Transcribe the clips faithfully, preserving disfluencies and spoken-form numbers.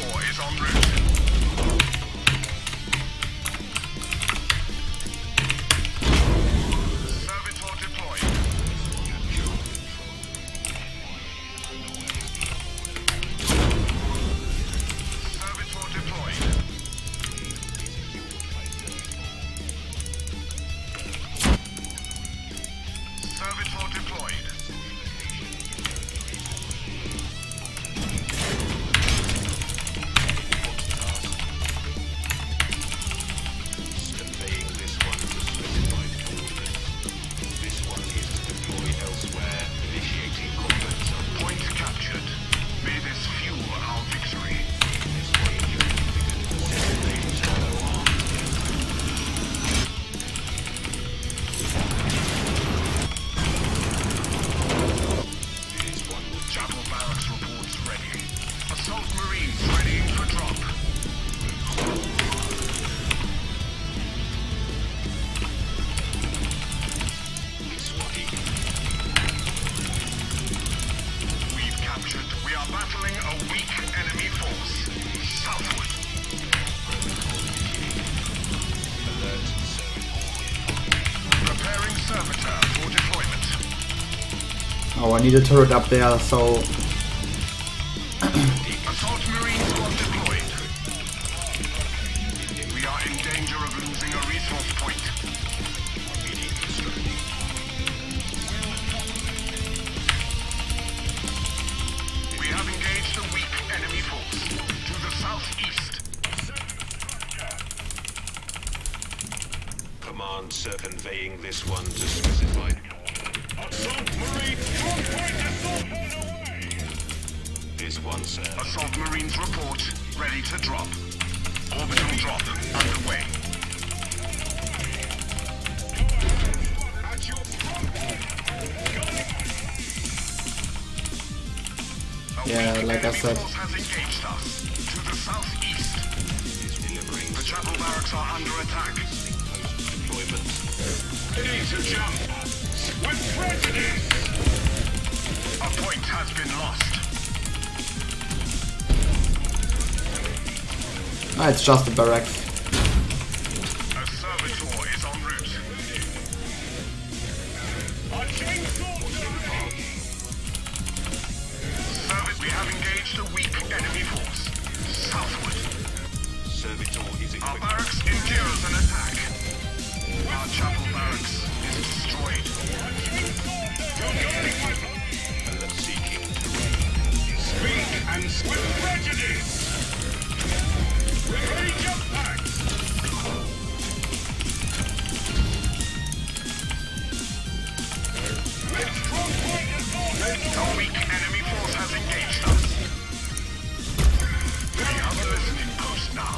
Servitor is en route. Servitor deployed. Servitor deployed. Servitor deployed. Conveying this one to specified coordinates. This one is to deploy elsewhere, initiating combat zone. Point captured. May this fuel our victory. This one is designated shallow armed. This one will Chapel Barracks reports ready. Assault Marines readying for drop. this one is We've captured. We are battling a weak enemy force. Southward. alert serving. Preparing Servitor for deployment. Oh, I need a turret up there, so Assault Marine squad deployed. We are in danger of losing a resource point. We have engaged a weak enemy force. To the southeast. Command, sir, conveying this one to specified. Assault Marine strong point assault on the way. This one, sir. Assault Marines report. Ready to drop. Orbital drop underway. At your front. yeah, like I said. Force has engaged us. To the southeast. Is delivering The chapel barracks are under attack. deployment. Ready to jump. With prejudice. A point has been lost. Ah, it's just a barracks. A servitor is en route. A chainsaw charge. Service, we have engaged a weak enemy force. Southward. Servitor is Our equipped. barracks endures an attack. Our chapel barracks is destroyed. Alert seeking. Speak and with prejudice. Ready jump packs. Strong point assault. A weak enemy force has engaged us. We have a listening post now.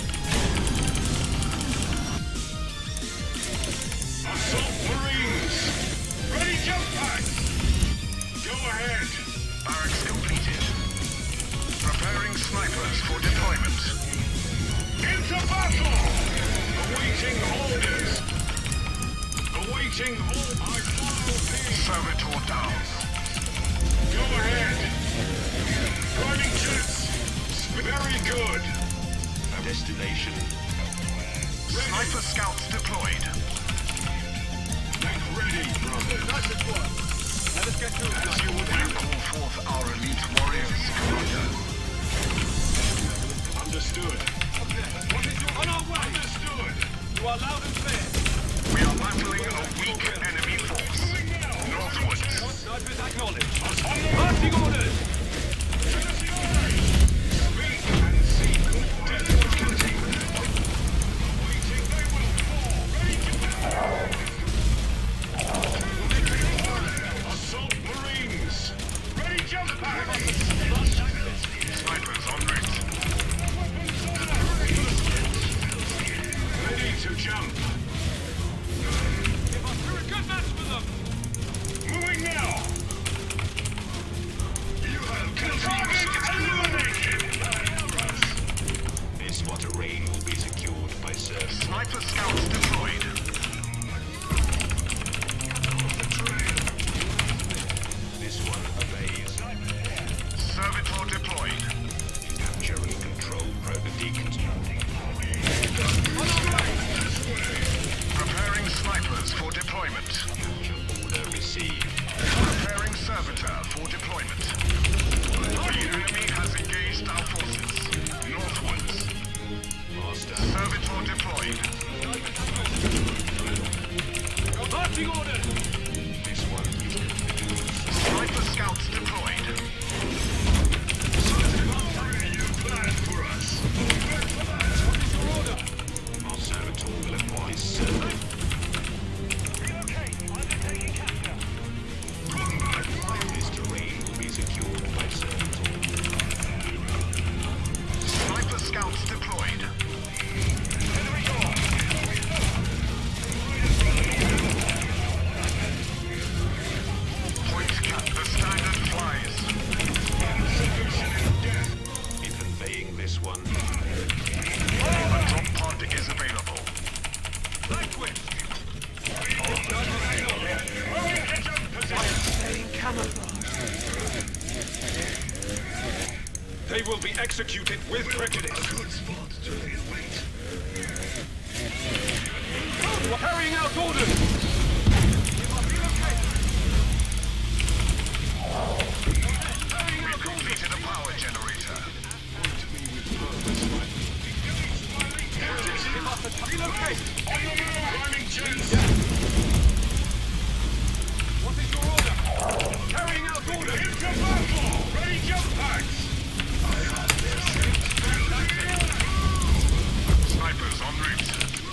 Assault Marines! Ready jump packs! Go ahead! Barracks completed. Preparing snipers for deployment. Into battle! Awaiting orders! Awaiting orders! Servitor down. Go ahead! Driving jets! Very good! Destination. Sniper scouts deployed. Ready, brother. Nice work. Let us get through. As you would have call forth our elite warriors, Commander. Understood. On our way. Understood. You are loud and clear. We are battling a weak enemy force. Northwards. Snipers acknowledged. Marching orders. Speak and seek. Desert containment. Waiting, they will fall. Ready to go. Assault Marines! Ready jump pack! Snipers en route. Ready to jump. We're a good match for them. Moving now. You have target eliminated. This water rain will be secured by service. Sniper scouts deployed. This one obeys. Servitor deployed. Capturing control. Marching orders! This one is configured. Sniper scouts deployed. You planned for us. What is your order? Our servitor will advise survey. Relocate. Undertaking capture. This terrain will be secured by servitor. Sniper scouts deployed. Point cap. The standard flies. In conveying this one, A drop pod is available. Nyquist. They will be executed with prejudice. A good spot to lay in wait. We're carrying out orders. We must relocate. We completed a power generator. Relocate. On the move, running jets. What is your order? Carrying out orders. Into battle. Ready jump packs. Snipers en route.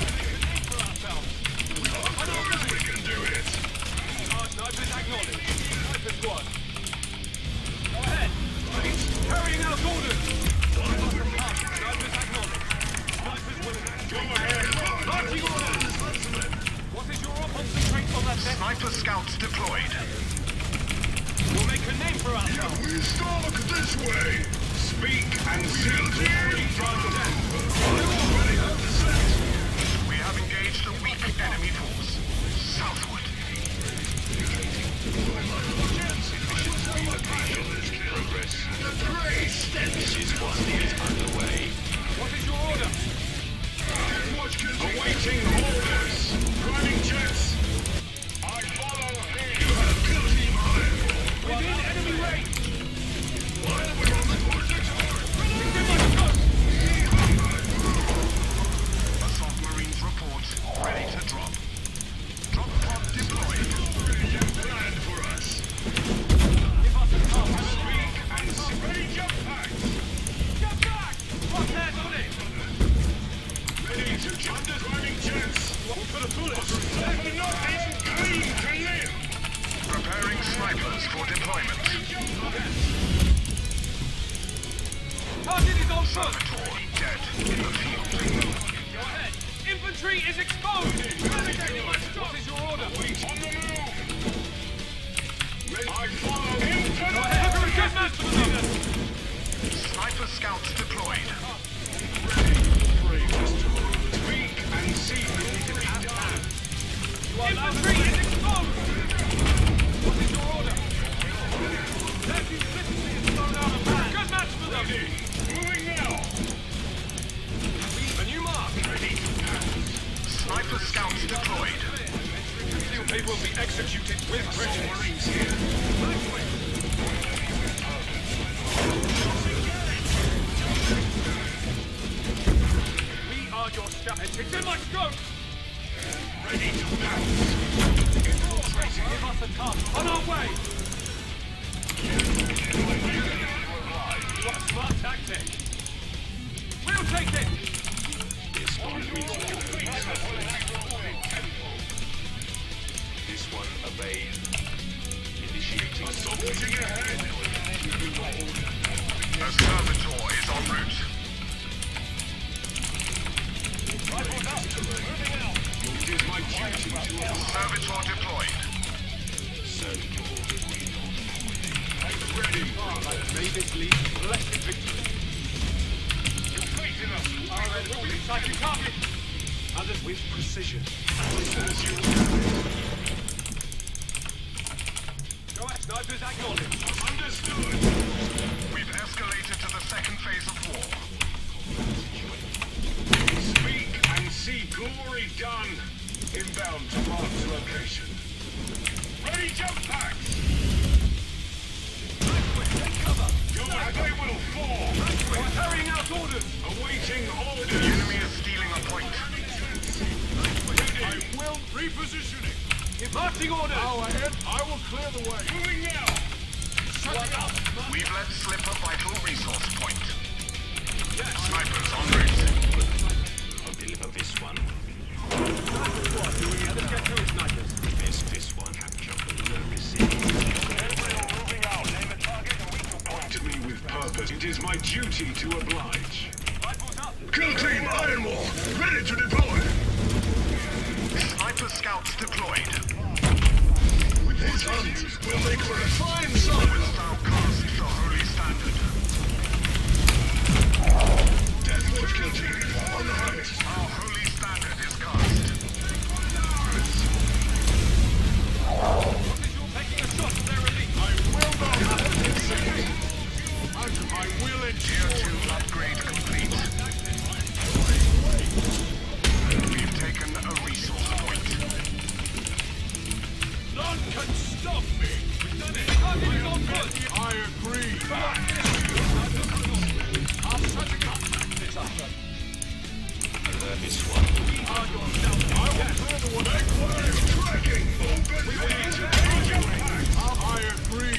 We can do it. Our snipers acknowledged. Sniper squad. Go ahead. Carrying out orders. Snipers acknowledged. Snipers willing. Go ahead. Marching orders. What is your concentrate on that deck? Sniper scouts deployed. We'll make a name for ourselves. We stalk this way. Speak and see glory from death. We have engaged a weak enemy force. Southward. progress. This This one is underway. What is your order? Awaiting orders. Running jets. I follow him. You have guilty mind. Within enemy range. While we're on the coordinates. Assault Marines report. Ready to drop. Drop pod deployed. Planned for us. Give us a call. Speak and see. Ready jump packs. Jump back. What's that on it? Ready to jump. Running jets. What for the bullets? Seven northeast. Clean to live. Preparing snipers for deployment. Target is on foot. Saboteur dead in the field. Go ahead. Infantry is exposed. What is your order? Wait on the move. I follow him. Go ahead. Good match for the Sniper scouts deployed. Speak and see. Infantry is exposed. What is your order? That efficiency is thrown out of hand. Good match for them. Moving now. A new mark. Ready. Sniper scouts deployed. They will be executed with prejudice. We are your shadows. It's in my scope. Ready to pounce. Give us a task. On our way. What a smart tactic. We'll take it. This one is This one obeyed. Initiating Assaulting ahead. The Servitor is en route. Rifles up. Moving out. It is my duty to Servitor deployed. Ready. May this lead to blessed victory. Your faith in us. Our men will be exciting target. Others with precision. As you Go ahead, snipers acknowledged. Understood. We've escalated to the second phase of war. Speak and see glory done. Inbound to marked location. Ready jump packs. Cover. Go ahead, they will fall. We're carrying out orders. Awaiting orders. The enemy is stealing a point. I will repositioning. Marching orders! Go ahead, I will clear the way. Moving now! We've let slip a vital resource point. Snipers en route. I'll deliver this one. Let's get through, snipers. This, this one. Capture the receive. Pointed me with purpose. It is my duty to oblige. Rifles up! Kill team Iron Wall, ready to deploy. Sniper scouts deployed. With this hunt, we'll make for a fine sight. Thou cast the holy standard. Deathwatch kill team on the hunt. Our holy standard is cast. Taking a shot at their relief. I will not have it safe. I will Tier ensure two upgrade complete. We've taken a resource point. none can stop me. We've done it. Target is on foot. I agree. I'm setting up. Uh, this one. Are yourself. I will clear the way. Make way! Tracking! Open range! I agree.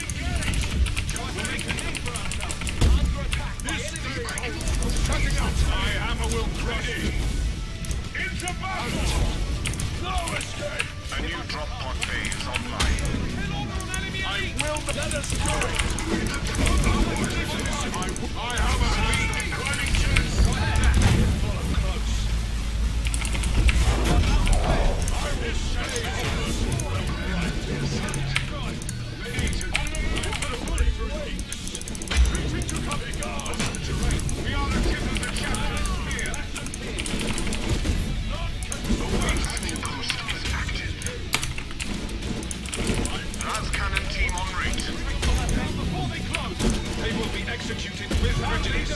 This thing. Setting up. My hammer will crush it. Into battle! No escape. A new drop pod phase online. I will let us go. I, I have a hand. Running chance. Close. I will say. Retreat to cover guard. We are the tip of the captain's spear. The Western Coast is active. Las Cannon team en route. Before they close, they will be executed with prejudice.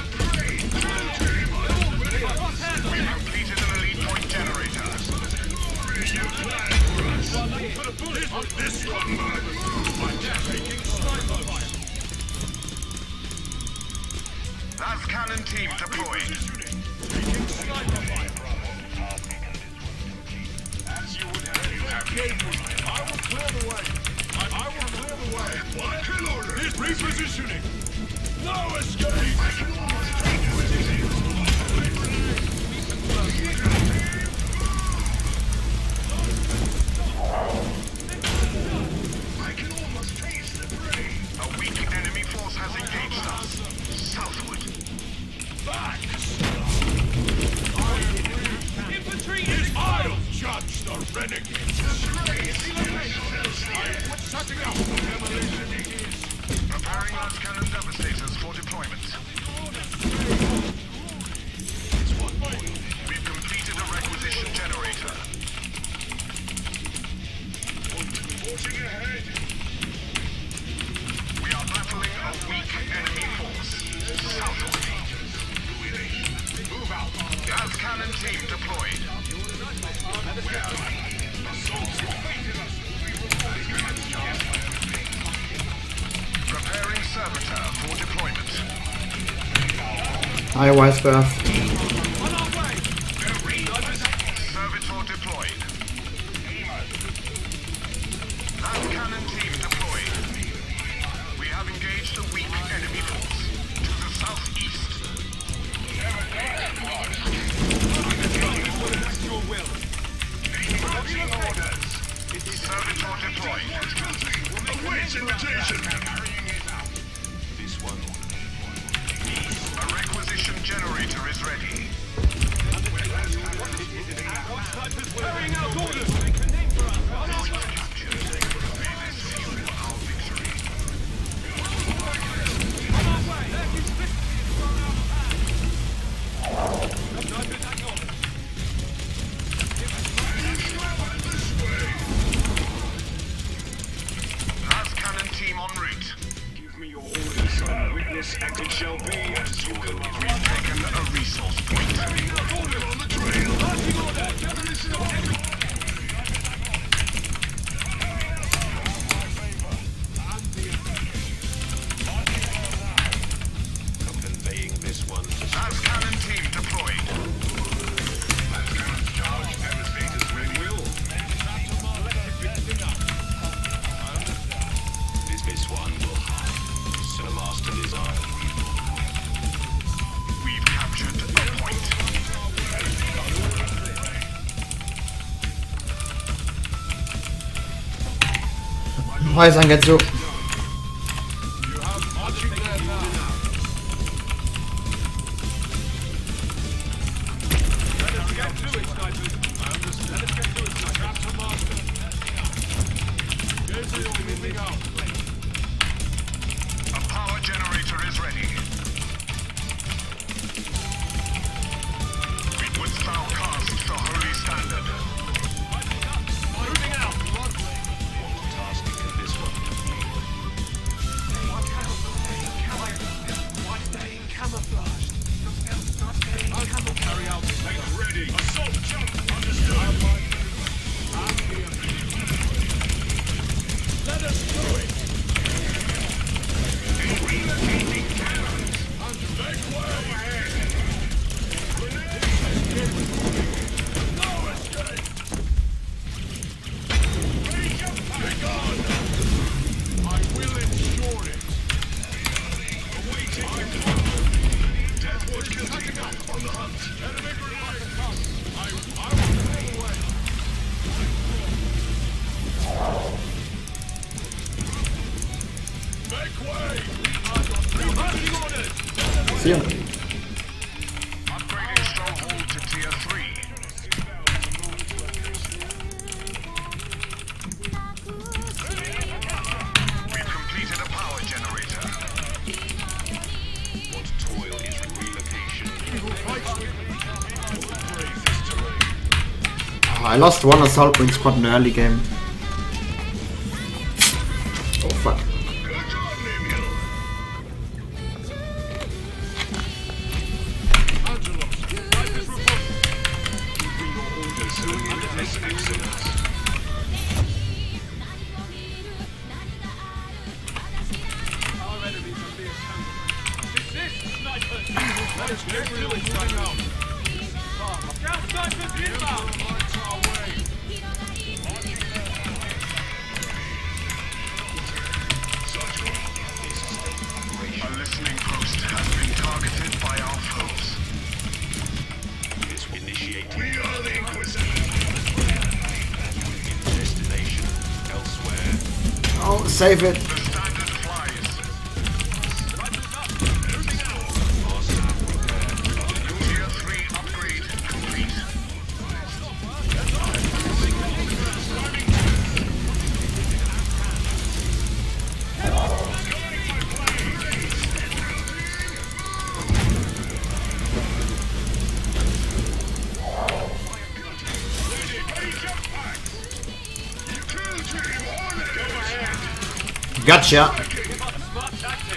We completed an elite point generator. This one, my taking sniper fire. Las Cannon team deployed. Taking sniper fire. As you would have. I will clear the way. I, I will clear the way. What kill order? This repositioning. No escape. I can almost taste the I can almost taste the prey. A weak enemy force has engaged us. Southward. Back. Infantry This is I'll judge the renegades. I'm setting up. Demolition it is. Preparing Las Cannon devastators for deployment. It's one more. We've completed a requisition generator. Forging ahead. We are battling a weak enemy force. Southward. Move out. Las Cannon team deployed. Preparing servitor for deployment. Hi, Weisberg. on our way. Servitor deployed. Las Cannon team deployed. We have engaged a weak enemy force to the southeast. Your will. Marching orders. Servitor deployed. Awaits invitation. This one. A requisition generator is Why is Zangetsu? A power generator is ready. We would thou cast the holy standard. Moving out. Tasking in this one. Carry out. Make ready. Assault jump. Understood. Let us do it. Relocating cannons. Make way. No escape. Ready jump. Hang on. I will ensure it. Awaiting. Deathwood cutting up on the hunt. Enemy grenade. I, I will pull away. Make way! Remarching orders! See ya. Upgrading stronghold to tier three. We've completed a power generator. What toil is relocation? Oh, I lost one assault wing squad in the early game. Oh fuck. Good job, Nibio. Angelos, right this report. Bring your orders to undertake excellence. Our enemies are being countered. Desist, snipers! Let us get to it right now. Scout snipers inbound! Lights our way. A listening post has been targeted by our foes. It's initiating. We are the Inquisitor. Destination elsewhere. Oh, save it. The standard flies. Tier three upgrade complete. Gotcha. Smart tactic.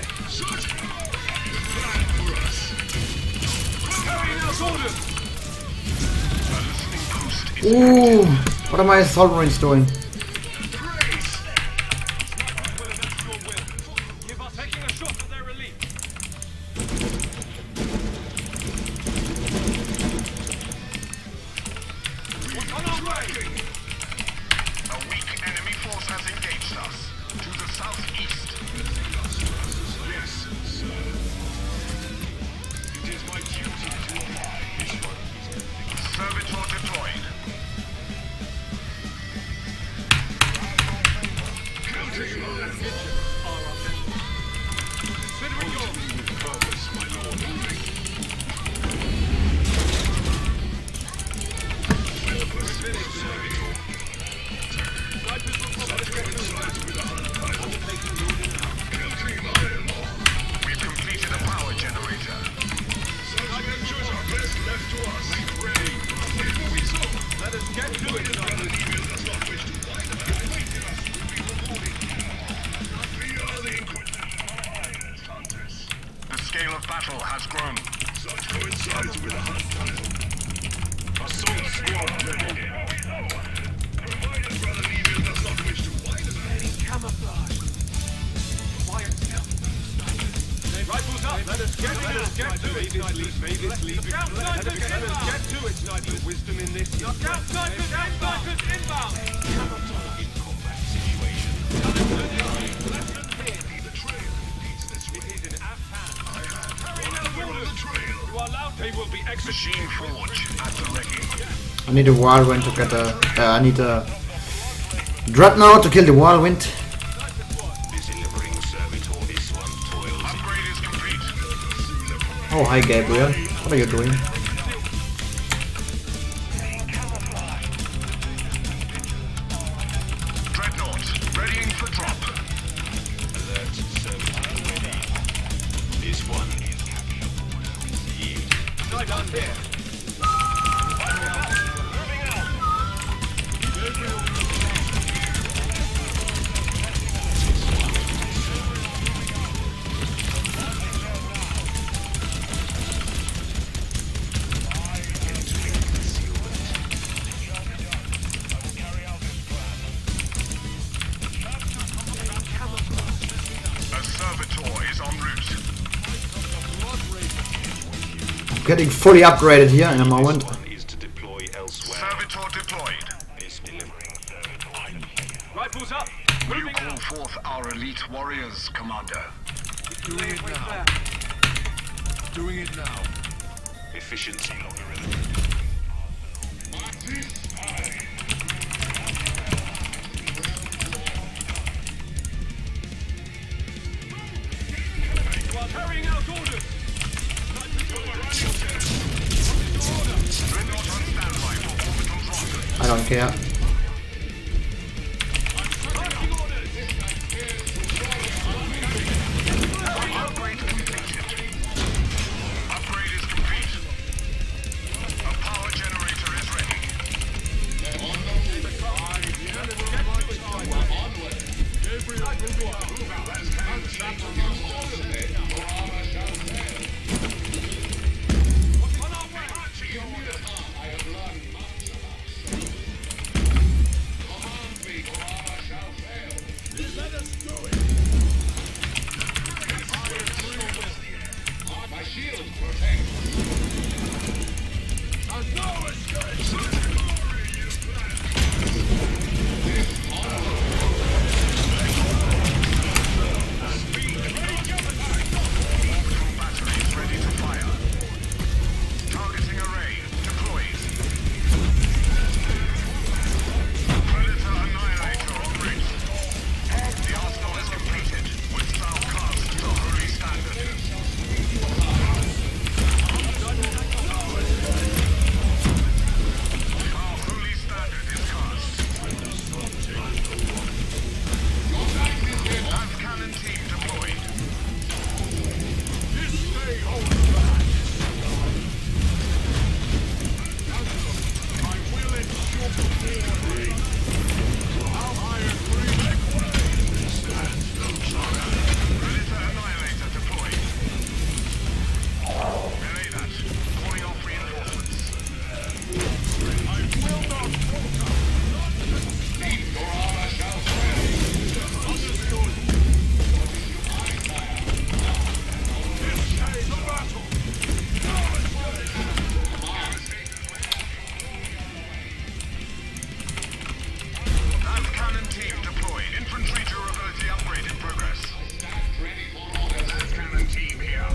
Carrying out orders. Ooh, what are my assault marines doing? Will against your will. Give us taking a shot at their relief. On our way. A weak enemy force has engaged us. To the southeast. Yes, sir. It is my duty to obey. This one is Servitor deployed. Counting line. Considering your with purpose, my lord. snipers will We've completed a power generator. Adventures are best left to us. Ready. Let us get to it, snipers. The scale of battle has grown. Such coincides with a hunt. Assault squad ready. Provided Brother Neville does not wish to wide about it. Camouflage. Quiet now. Rifles up. Let us get, let us get to it, snipers. Scout snipers inbound. Let us get to it, snipers. Wisdom in this. Scout snipers and snipers inbound. In combat situation. You are allowed. They will be executed. Machine forge at the ready. I need a whirlwind to get a. Uh, I need a dreadnought to kill the whirlwind. Oh, hi Gabriel. What are you doing? Dreadnought, readying for drop. Alert, service ready. This one is received. Night on here. A servitor is en route. Getting fully upgraded here in a moment. This one is to deploy elsewhere. Servitor deployed. Is delivering. Rifles up. Will you Moving call out. forth our elite warriors, Commander? Doing it now. Doing it now. Efficiency logarithm. You are carrying out orders. Dreadnought on standby for orbital drop. I don't care. Marching orders. Upgrade completed. Upgrade is complete. A power generator is ready. On our way. Let us do it. My shield protects. There's no escape. Batteries ready to fire. Targeting array deployed. Predator Annihilator en route. The arsenal is completed. With thou cast the holy standard. Our holy standard is cast. Lance cannon team deployed. This day holds back. I will ensure glory. How I agree. Predator Annihilator deployed. Relay that. Calling off reinforcements. I will not falter. Your armor shall fail. Understood. This day the battle. Lance cannon team deployed. Infantry durability upgrade in progress. Lance cannon team here.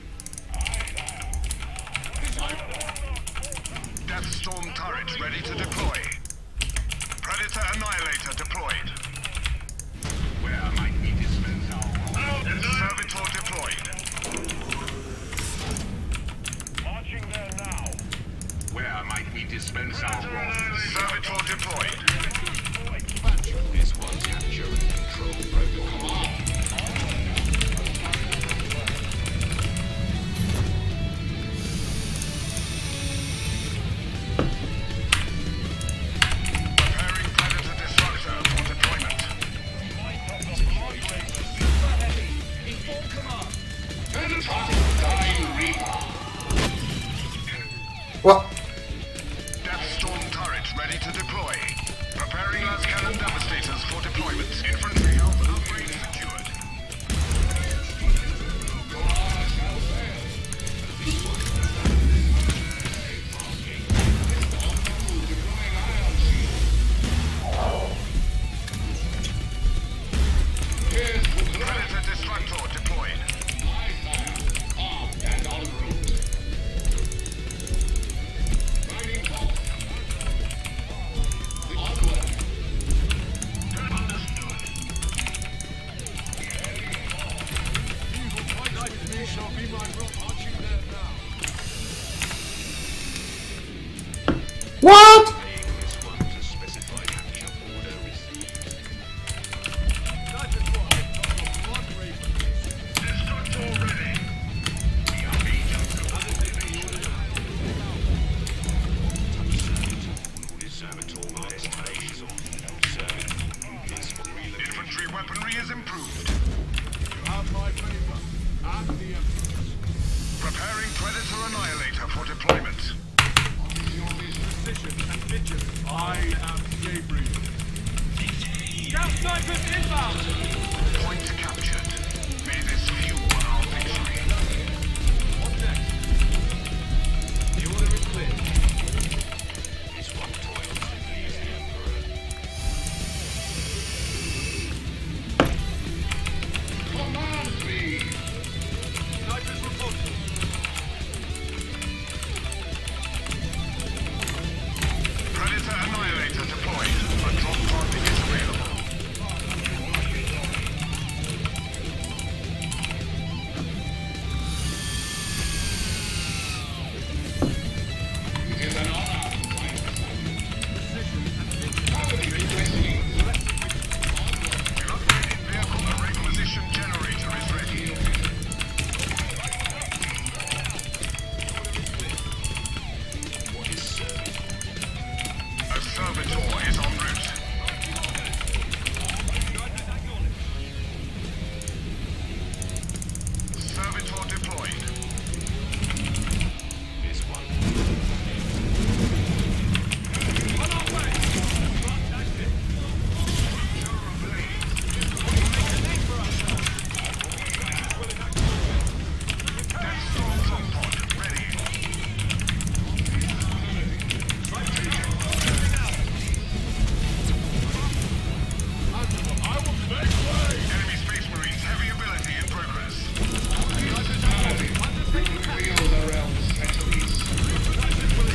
Death Storm turret ready to deploy. Predator Annihilator deployed. Where might we dispense our Servitor deployed. Marching there now. Where might we dispense our wrath? Servitor deployed. This one capture and control protocol. Preparing Predator Destructor for deployment. In full command. What? Death Storm turret ready to deploy. Preparing Lance cannon devastators for deployment. Infantry health upgrade secured. Predator Destructor deployed. vigilant. I am Gabriel. Scout snipers inbound! Point captured. May this fuel our victory. What's next? The order is clear. This one toils to please the Emperor. Command me! Snipers reporting. Predator Annihilator deployed. A drop pod is available. It is an honor. An upgraded vehicle, a requisition generator is ready. What is serving? A servitor is en route. Servitor deployed. This one. On our way! That's it. Death Storm drop pod ready. Enemy Space Marines heavy ability in progress. Feel the realm's centuries.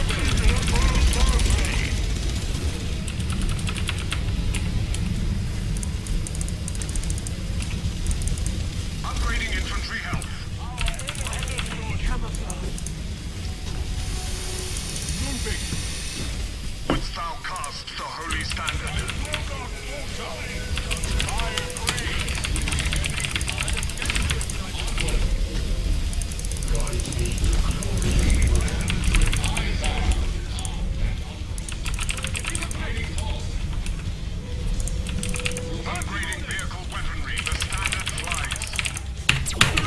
Upgrading infantry health. Wouldst thou cast the holy standard? Upgrading vehicle weaponry. The standard flies.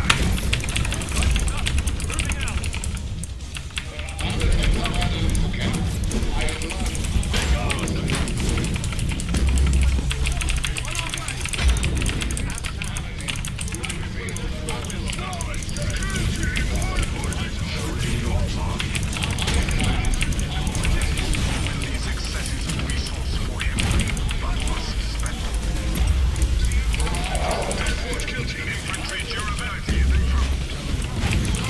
These excesses of resource for him, but must spend them. Infantry durability is improved.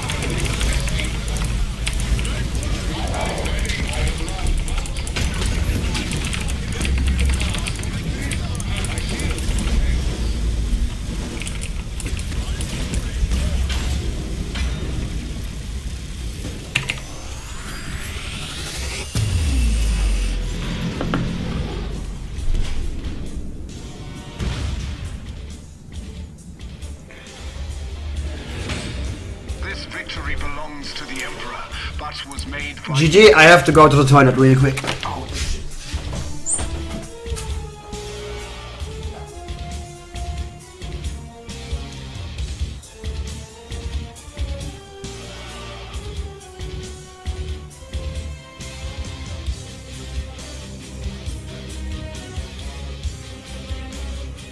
This victory belongs to the Emperor, but was made by G G, I have to go to the toilet really quick.